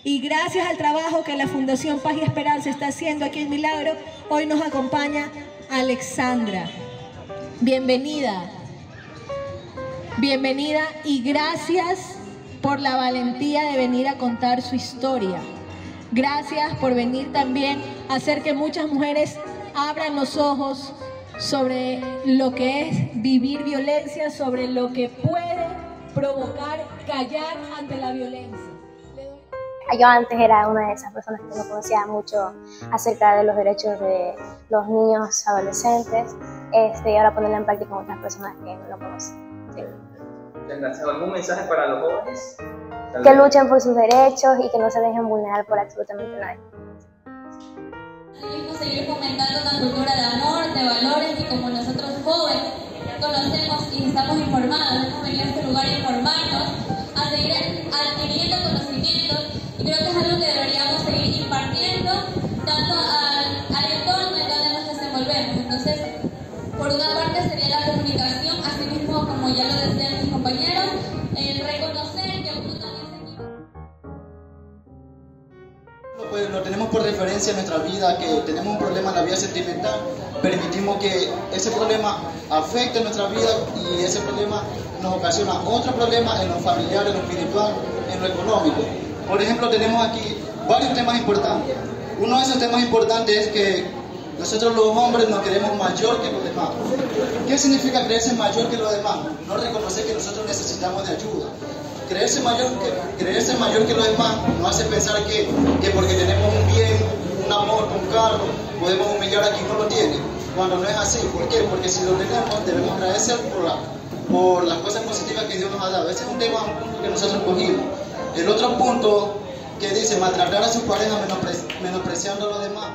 Y gracias al trabajo que la Fundación Paz y Esperanza está haciendo aquí en Milagro, hoy nos acompaña Alexandra. Bienvenida. Bienvenida y gracias por la valentía de venir a contar su historia. Gracias por venir también a hacer que muchas mujeres abran los ojos sobre lo que es vivir violencia, sobre lo que puede provocar callar ante la violencia. Yo antes era una de esas personas que no conocía mucho acerca de los derechos de los niños, adolescentes, y ahora ponerlo en práctica con otras personas que no lo conocen. Sí. ¿Algún mensaje para los jóvenes? Que luchen por sus derechos y que no se dejen vulnerar por absolutamente nadie. Seguir fomentando una cultura de amor, de valores, y como nosotros jóvenes conocemos y estamos informados, hemos venido a este lugar a informarnos, a seguir adquiriendo conocimientos, y creo que es algo que deberíamos seguir impartiendo tanto al entorno en donde nos desenvolvemos. Entonces, por una parte sería la comunicación, así mismo como ya lo decían mis compañeros, el reconocer que uno también se equivoca. Pues lo tenemos por referencia en nuestra vida, que tenemos un problema en la vida sentimental, permitimos que ese problema afecte nuestra vida y ese problema nos ocasiona otro problema en lo familiar, en lo espiritual, en lo económico. Por ejemplo, tenemos aquí varios temas importantes. Uno de esos temas importantes es que nosotros los hombres nos creemos mayor que los demás. ¿Qué significa creerse mayor que los demás? No reconocer que nosotros necesitamos de ayuda. Creerse mayor que los demás nos hace pensar que porque tenemos un bien, un amor, un carro, podemos humillar a quien no lo tiene, cuando no es así. ¿Por qué? Porque si lo tenemos, debemos agradecer por las cosas positivas que Dios nos ha dado. Ese es un tema que nosotros cogimos. El otro punto que dice maltratar a su pareja menospreciando a los demás.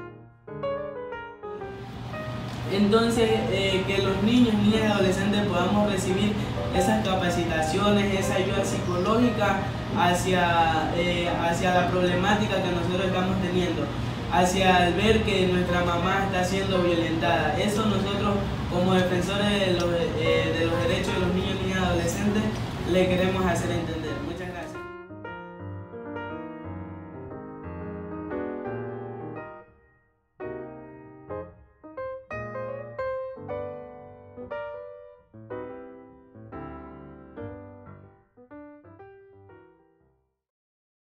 Entonces, que los niños, niñas y adolescentes podamos recibir esas capacitaciones, esa ayuda psicológica hacia la problemática que nosotros estamos teniendo, hacia el ver que nuestra mamá está siendo violentada. Eso nosotros, como defensores de los derechos de los niños, niñas y adolescentes, le queremos hacer entender.